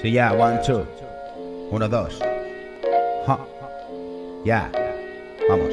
Sí, ya, 1, 2. 1, 2. Ya. Vamos.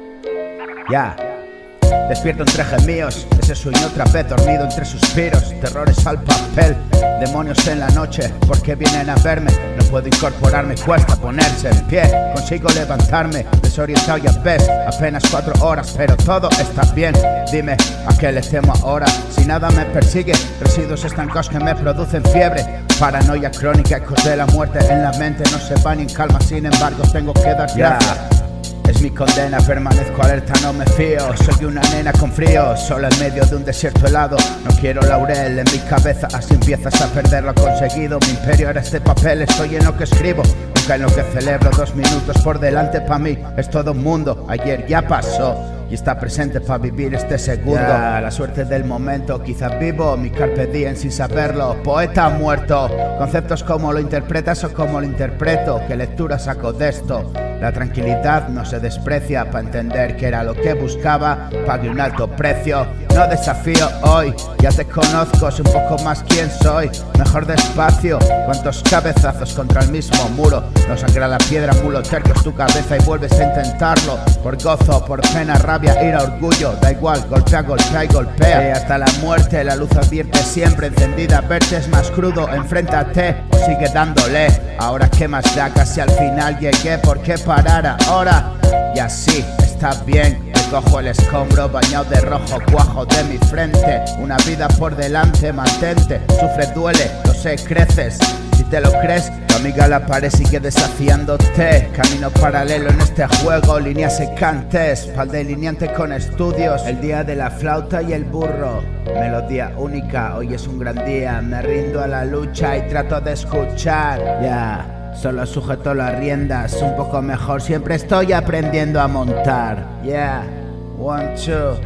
Ya. Despierto entre gemidos, ese sueño otra vez dormido entre suspiros, terrores al papel, demonios en la noche, porque vienen a verme, no puedo incorporarme, cuesta ponerse en pie, consigo levantarme, desorientado ya ves, apenas 4 horas, pero todo está bien, dime, ¿a qué le temo ahora? Si nada me persigue, residuos estancados que me producen fiebre, paranoia crónica, ecos de la muerte en la mente, no se van en calma, sin embargo tengo que dar gracias. Es mi condena, permanezco alerta, no me fío. Soy una nena con frío, sola en medio de un desierto helado. No quiero laurel en mi cabeza, así empiezas a perder lo conseguido. Mi imperio era este papel, estoy en lo que escribo, nunca en lo que celebro. 2 minutos por delante pa' mí, es todo un mundo. Ayer ya pasó y está presente para vivir este segundo. La suerte del momento, quizás vivo mi carpe diem sin saberlo. Poeta muerto, conceptos como lo interpretas o como lo interpreto. ¿Qué lectura saco de esto? La tranquilidad no se desprecia, para entender que era lo que buscaba, pagué un alto precio. No desafío hoy, ya te conozco, sé un poco más quién soy. Mejor despacio, cuántos cabezazos contra el mismo muro. No sangra la piedra, mulo terco es tu cabeza y vuelves a intentarlo. Por gozo, por pena, rabia, ira, orgullo, da igual, golpea y golpea. Hasta la muerte, la luz advierte siempre encendida. Verte es más crudo, enfréntate o sigue dándole. Ahora qué más da, casi al final llegué, ¿por qué parar ahora? Y así, está bien. Cojo el escombro bañado de rojo, cuajo de mi frente. Una vida por delante, mantente. Sufre, duele, lo sé, creces. Si te lo crees, tu amiga la pared sigue desafiándote. Camino paralelo en este juego, líneas secantes, pal delineante con estudios. El día de la flauta y el burro, melodía única, hoy es un gran día. Me rindo a la lucha y trato de escuchar. Ya, solo sujeto las riendas, un poco mejor, siempre estoy aprendiendo a montar. Yeah, 1, 2.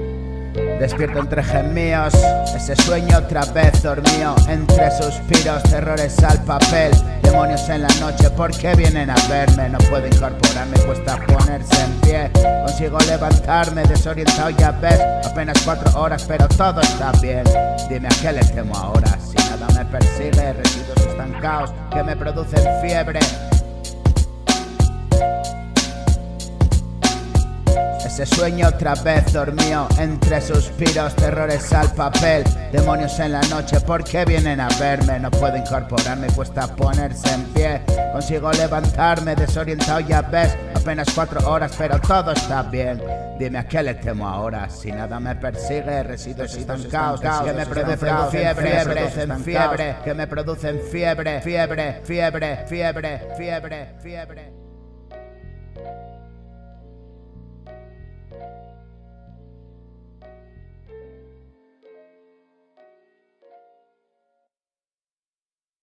Despierto entre gemidos, ese sueño otra vez dormido, entre suspiros, terrores al papel, demonios en la noche, ¿por qué vienen a verme? No puedo incorporarme, cuesta ponerse en pie, consigo levantarme, desorientado ya ves, apenas 4 horas, pero todo está bien. Dime a qué le temo ahora, si nada me persigue, residuos estancados que me producen fiebre. Ese sueño otra vez dormido, entre suspiros, terrores al papel, demonios en la noche, ¿por qué vienen a verme? No puedo incorporarme, cuesta ponerse en pie, consigo levantarme, desorientado ya ves, apenas 4 horas, pero todo está bien. Dime a qué le temo ahora, si nada me persigue, residuos estancados que me producen fiebre, que me producen fiebre.